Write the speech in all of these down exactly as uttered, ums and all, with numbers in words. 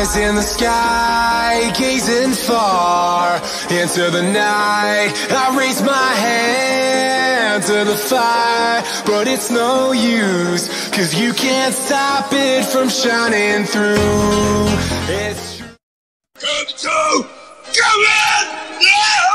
eyes in the sky, gazing far into the night. I raise my hand to the fire, but it's no use, cause you can't stop it from shining through. It's true. Come to, come in! Yeah!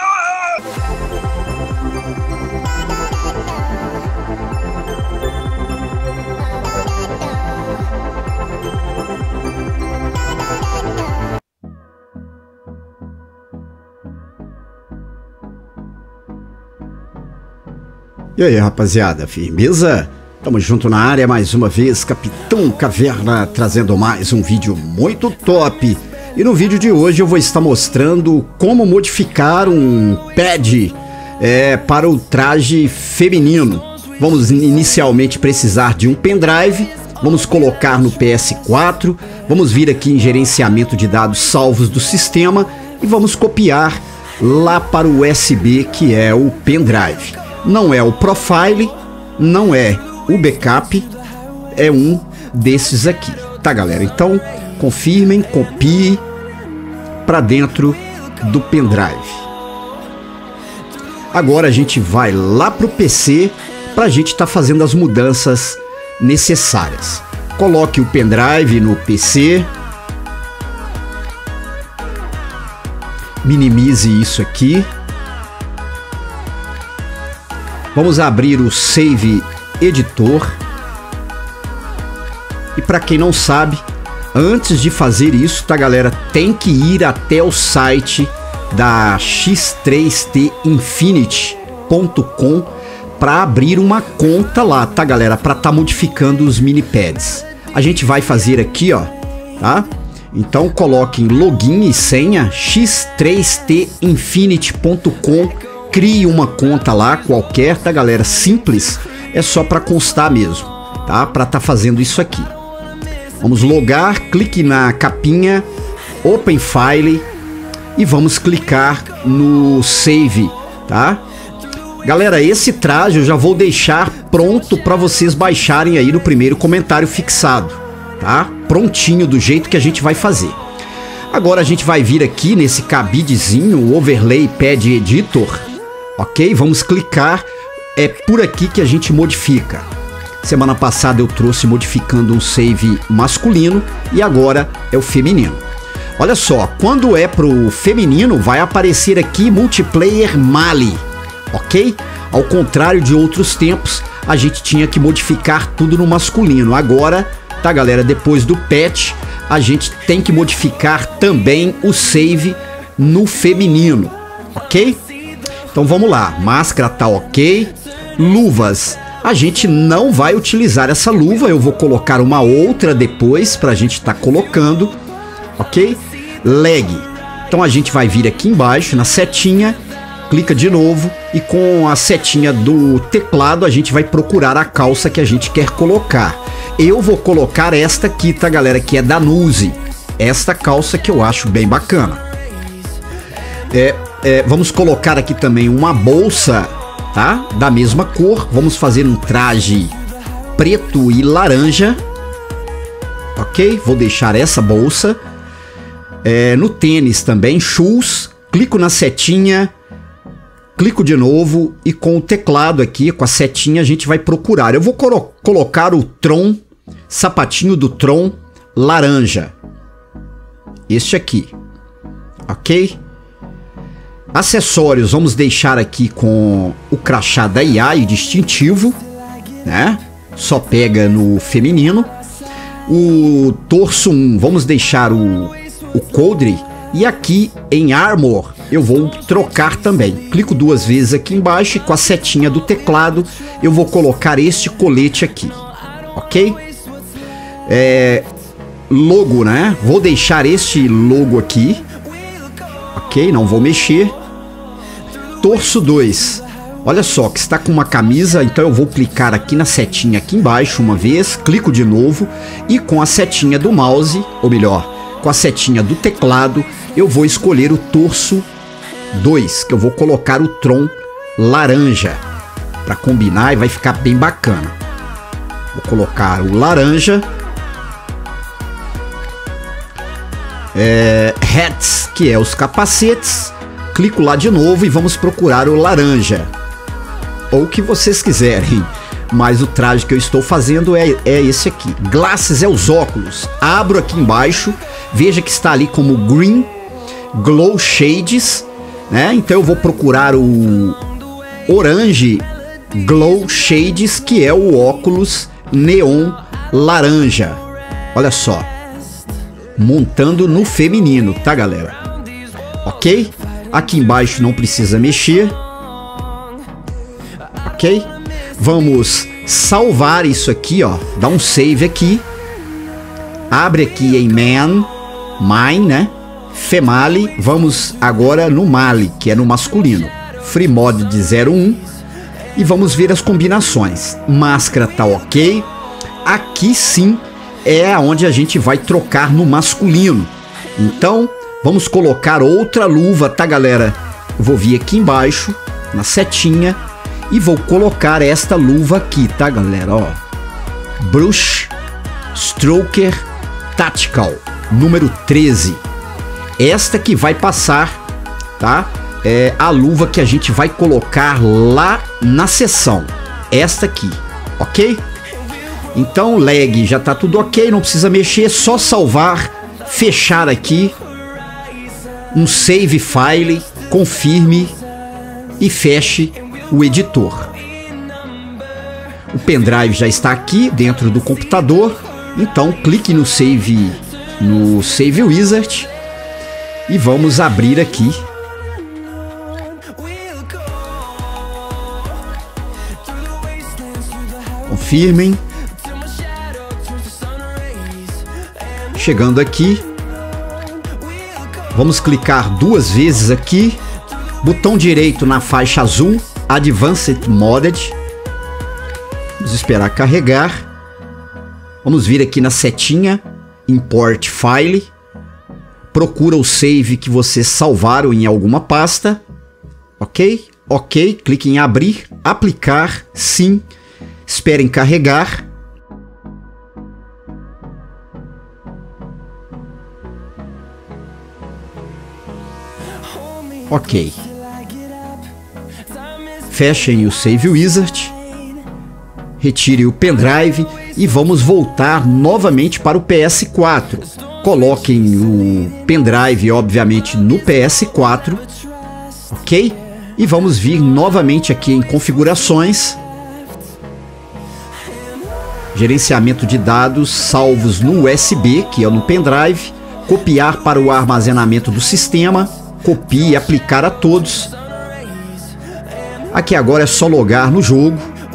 E aí, rapaziada, firmeza? Tamo junto na área mais uma vez, Capitão Caverna, trazendo mais um vídeo muito top. E no vídeo de hoje eu vou estar mostrando como modificar um pad é, para o traje feminino. Vamos inicialmente precisar de um pendrive, vamos colocar no P S quatro, vamos vir aqui em gerenciamento de dados salvos do sistema e vamos copiar lá para o U S B, que é o pendrive. Não é o profile, não é o backup, é um desses aqui, tá, galera? Então, confirmem, copie para dentro do pendrive. Agora a gente vai lá pro P C para a gente estar tá fazendo as mudanças necessárias. Coloque o pendrive no P C. Minimize isso aqui. Vamos abrir o Save Editor. E para quem não sabe, antes de fazer isso, tá, galera, tem que ir até o site da X três T Infinity ponto com para abrir uma conta lá, tá, galera, para tá modificando os mini pads. A gente vai fazer aqui, ó, tá? Então coloquem login e senha X três T Infinity ponto com. Crie uma conta lá qualquer, tá, galera? Simples, é só para constar mesmo, tá? Para tá fazendo isso aqui. Vamos logar, clique na capinha, Open File e vamos clicar no Save, tá? Galera, esse traje eu já vou deixar pronto para vocês baixarem aí no primeiro comentário fixado, tá? Prontinho do jeito que a gente vai fazer. Agora a gente vai vir aqui nesse cabidezinho, o Overlay Pad Editor. Ok? Vamos clicar, é por aqui que a gente modifica. Semana passada eu trouxe modificando um save masculino e agora é o feminino. Olha só, quando é pro feminino vai aparecer aqui Multiplayer Mali, ok? Ao contrário de outros tempos, a gente tinha que modificar tudo no masculino. Agora, tá, galera, depois do patch, a gente tem que modificar também o save no feminino, ok? Então vamos lá, máscara tá ok, luvas, a gente não vai utilizar essa luva, eu vou colocar uma outra depois pra gente tá colocando, ok? Leg, então a gente vai vir aqui embaixo na setinha, clica de novo e com a setinha do teclado a gente vai procurar a calça que a gente quer colocar. Eu vou colocar esta aqui, tá, galera, que é da Nuse, esta calça que eu acho bem bacana. É... É, vamos colocar aqui também uma bolsa, tá? Da mesma cor. Vamos fazer um traje preto e laranja. Ok? Vou deixar essa bolsa. É, no tênis também, shoes. Clico na setinha. Clico de novo. E com o teclado aqui, com a setinha, a gente vai procurar. Eu vou colo- colocar o Tron, sapatinho do Tron laranja. Este aqui. Ok? Acessórios, vamos deixar aqui com o crachá da I A e distintivo, né? Só pega no feminino. O torso um, vamos deixar o, o coldre. E aqui em Armor eu vou trocar também. Clico duas vezes aqui embaixo e com a setinha do teclado eu vou colocar este colete aqui, ok? É, logo, né? Vou deixar este logo aqui, ok? Não vou mexer. Torso dois, olha só que está com uma camisa, então eu vou clicar aqui na setinha aqui embaixo uma vez, clico de novo e com a setinha do mouse, ou melhor, com a setinha do teclado, eu vou escolher o torso dois, que eu vou colocar o Tron laranja, para combinar e vai ficar bem bacana. Vou colocar o laranja. é, hats, que é os capacetes. Clico lá de novo e vamos procurar o laranja, ou o que vocês quiserem, mas o traje que eu estou fazendo é, é esse aqui. Glasses é os óculos. Abro aqui embaixo, veja que está ali como Green Glow Shades, né? Então eu vou procurar o Orange Glow Shades, que é o óculos neon laranja. Olha só, montando no feminino, tá, galera? Ok? Aqui embaixo não precisa mexer. Ok? Vamos salvar isso aqui, ó. Dá um save aqui. Abre aqui em Man, Mine, né? Female. Vamos agora no Male, que é no masculino. Free Mod de zero um. E vamos ver as combinações. Máscara tá ok. Aqui sim é onde a gente vai trocar no masculino. Então vamos colocar outra luva, tá, galera? Eu vou vir aqui embaixo, na setinha, e vou colocar esta luva aqui, tá, galera? Ó, Brush Stroker Tactical, número treze. Esta que vai passar, tá? É a luva que a gente vai colocar lá na sessão. Esta aqui, ok? Então, lag já tá tudo ok, não precisa mexer, só salvar, fechar aqui. Um save file, confirme e feche o editor. O pendrive já está aqui dentro do computador, então clique no save, no Save Wizard e vamos abrir aqui. Confirmem. Chegando aqui, vamos clicar duas vezes aqui, botão direito na faixa azul, Advanced Modded. Vamos esperar carregar. Vamos vir aqui na setinha, Import File. Procura o save que vocês salvaram em alguma pasta. Ok? Ok, clique em abrir, aplicar, sim. Esperem carregar. Ok. Fechem o Save Wizard. Retire o pendrive e vamos voltar novamente para o P S quatro. Coloquem o pendrive, obviamente, no P S quatro. Ok? E vamos vir novamente aqui em configurações. Gerenciamento de dados salvos no U S B, que é no pendrive. Copiar para o armazenamento do sistema. Copie e aplicar a todos. Aqui agora é só logar no jogo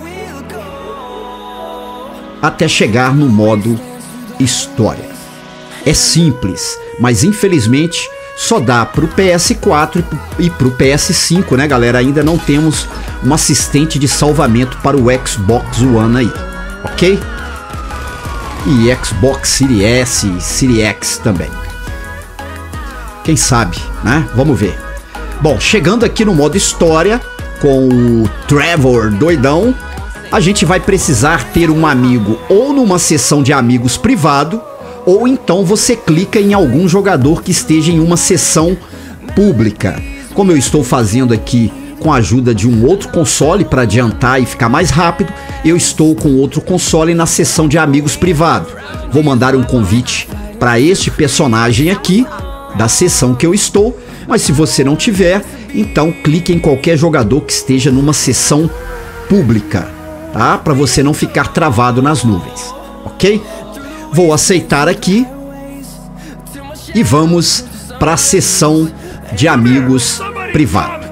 até chegar no modo história. É simples, mas infelizmente só dá para o P S quatro e para o P S cinco, né, galera? Ainda não temos um assistente de salvamento para o Xbox One aí, ok? E Xbox Series S e Series X também. Quem sabe, né? Vamos ver. Bom, chegando aqui no modo história, com o Trevor doidão, a gente vai precisar ter um amigo ou numa sessão de amigos privado, ou então você clica em algum jogador que esteja em uma sessão pública. Como eu estou fazendo aqui com a ajuda de um outro console para adiantar e ficar mais rápido, eu estou com outro console na sessão de amigos privado. Vou mandar um convite para este personagem aqui, da sessão que eu estou, mas se você não tiver, então clique em qualquer jogador que esteja numa sessão pública, tá? Para você não ficar travado nas nuvens, ok? Vou aceitar aqui e vamos para a sessão de amigos privado.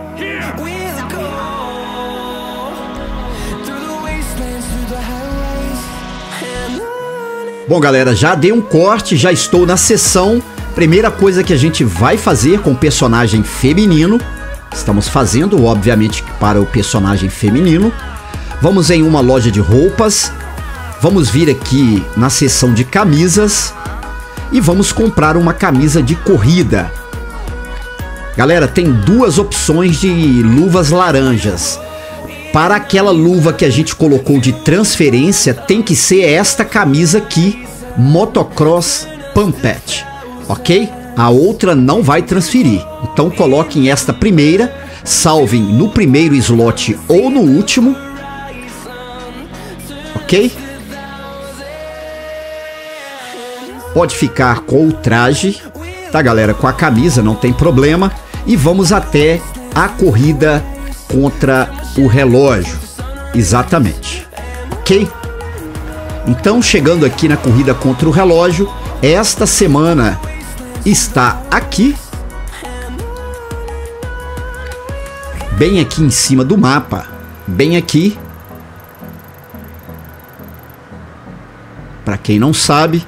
Bom, galera, já dei um corte, já estou na sessão. Primeira coisa que a gente vai fazer com o personagem feminino, estamos fazendo, obviamente, para o personagem feminino. Vamos em uma loja de roupas, vamos vir aqui na seção de camisas e vamos comprar uma camisa de corrida. Galera, tem duas opções de luvas laranjas. Para aquela luva que a gente colocou de transferência, tem que ser esta camisa aqui, Motocross Pumped. Ok? a outra não vai transferir. Então coloquem esta primeira, salvem no primeiro slot ou no último, ok? Pode ficar com o traje, tá galera? Com a camisa, não tem problema. E vamos até a corrida contra o relógio. Exatamente. Ok? Então, chegando aqui na corrida contra o relógio, esta semana está aqui. Bem aqui em cima do mapa. Bem aqui. Para quem não sabe,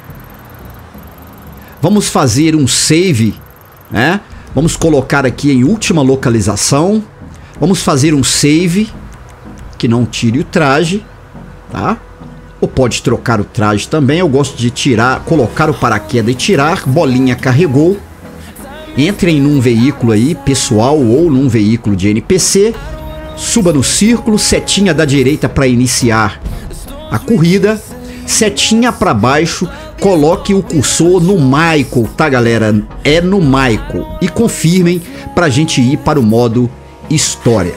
vamos fazer um save, né? Vamos colocar aqui em última localização. Vamos fazer um save que não tire o traje, tá? Ou pode trocar o traje também. Eu gosto de tirar, colocar o paraquedas e tirar. Bolinha carregou. Entrem num veículo aí, pessoal, ou num veículo de N P C. Suba no círculo, setinha da direita para iniciar a corrida. Setinha para baixo, coloque o cursor no Michael, tá galera? É no Michael. E confirmem pra gente ir para o modo história.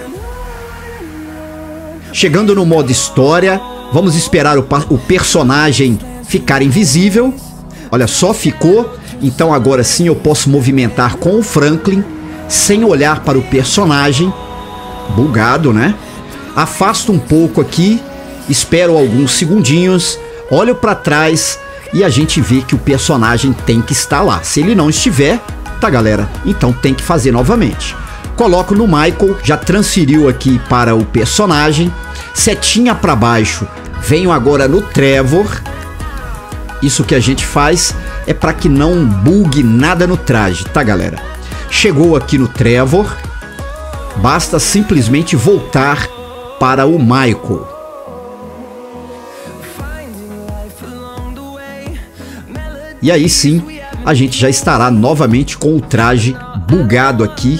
Chegando no modo história, vamos esperar o, o personagem ficar invisível. Olha só, ficou. Então agora sim eu posso movimentar com o Franklin sem olhar para o personagem. Bugado, né? Afasto um pouco aqui, espero alguns segundinhos, olho para trás e a gente vê que o personagem tem que estar lá. Se ele não estiver, tá galera? Então tem que fazer novamente. Coloco no Michael, já transferiu aqui para o personagem. Setinha para baixo, venho agora no Trevor. Isso que a gente faz é para que não bugue nada no traje, tá galera? Chegou aqui no Trevor, basta simplesmente voltar para o Michael. E aí sim, a gente já estará novamente com o traje bugado aqui.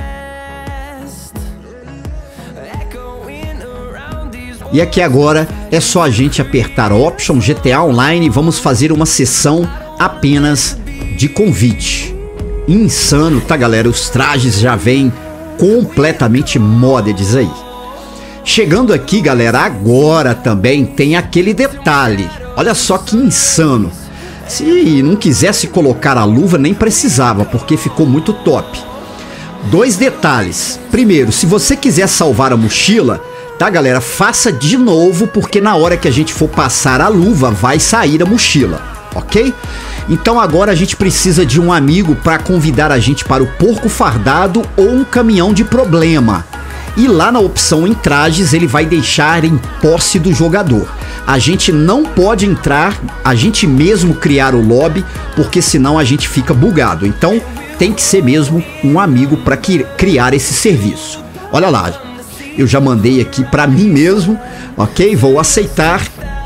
E aqui agora é só a gente apertar Option G T A Online e vamos fazer uma sessão apenas de convite. Insano, tá galera? Os trajes já vêm completamente moddeds aí. Chegando aqui galera, agora também tem aquele detalhe. Olha só que insano. Se não quisesse colocar a luva nem precisava, porque ficou muito top. Dois detalhes. Primeiro, se você quiser salvar a mochila, tá galera, faça de novo, porque na hora que a gente for passar a luva vai sair a mochila, ok? Então agora a gente precisa de um amigo para convidar a gente para o porco fardado ou um caminhão de problema. E lá na opção em trajes ele vai deixar em posse do jogador. A gente não pode entrar, a gente mesmo criar o lobby, porque senão a gente fica bugado. Então tem que ser mesmo um amigo para criar esse serviço. Olha lá, eu já mandei aqui para mim mesmo, ok? Vou aceitar.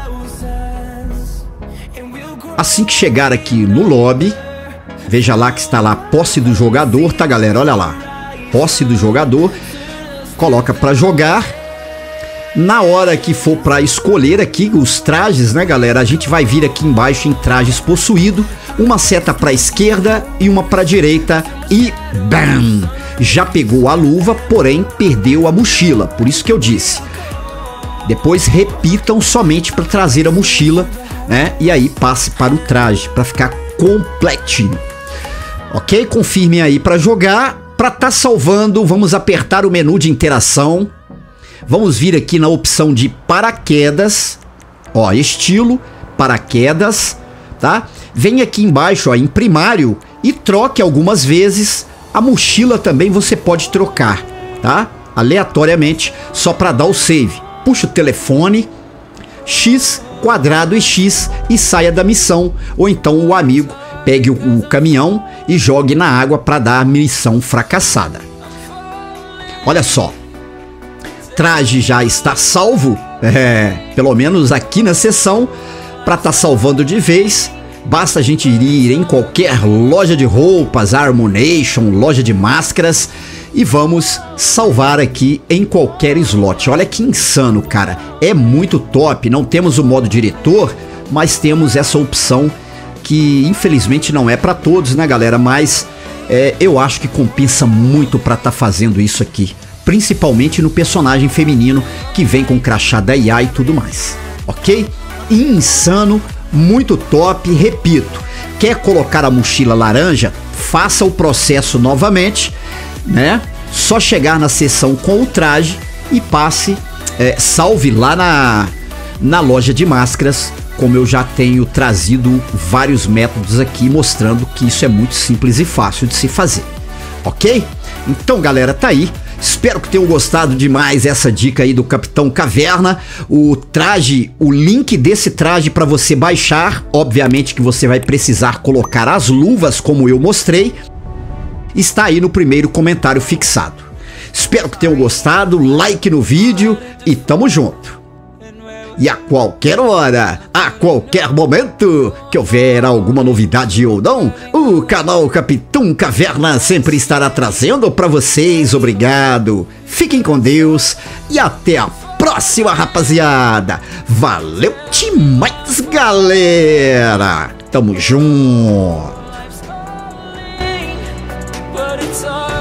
Assim que chegar aqui no lobby, veja lá que está lá posse do jogador, tá galera? Olha lá, posse do jogador. Coloca para jogar. Na hora que for para escolher aqui os trajes, né galera, a gente vai vir aqui embaixo em trajes possuído, uma seta para esquerda e uma para direita e bam! Já pegou a luva, porém perdeu a mochila, por isso que eu disse. Depois repitam somente para trazer a mochila, né? E aí passe para o traje para ficar completinho. Ok? Confirme aí para jogar. Para estar salvando, vamos apertar o menu de interação. Vamos vir aqui na opção de paraquedas. Ó, estilo, paraquedas, tá? Vem aqui embaixo, ó, em primário e troque algumas vezes. A mochila também você pode trocar, tá? Aleatoriamente, só para dar o save. Puxa o telefone, X, quadrado e X e saia da missão. Ou então o amigo pegue o, o caminhão e jogue na água para dar a missão fracassada. Olha só, traje já está salvo, é, pelo menos aqui na sessão, para estar tá salvando de vez. Basta a gente ir em qualquer loja de roupas, Harmonation, loja de máscaras e vamos salvar aqui em qualquer slot. Olha que insano, cara, é muito top. Não temos o modo diretor, mas temos essa opção que infelizmente não é pra todos, né, galera? Mas é, eu acho que compensa muito pra tá fazendo isso aqui. Principalmente no personagem feminino que vem com crachá da I A e tudo mais, ok? Insano, muito top, repito. Quer colocar a mochila laranja? Faça o processo novamente, né? Só chegar na seção com o traje e passe, é, salve lá na, na loja de máscaras, como eu já tenho trazido vários métodos aqui mostrando que isso é muito simples e fácil de se fazer, ok? Então, galera, tá aí. Espero que tenham gostado demais essa dica aí do Capitão Caverna. O traje, o link desse traje para você baixar, obviamente que você vai precisar colocar as luvas como eu mostrei, está aí no primeiro comentário fixado. Espero que tenham gostado, like no vídeo e tamo junto. E a qualquer hora, a qualquer momento que houver alguma novidade ou não, o canal Capitão Caverna sempre estará trazendo para vocês. Obrigado, fiquem com Deus e até a próxima, rapaziada. Valeu demais, galera. Tamo junto.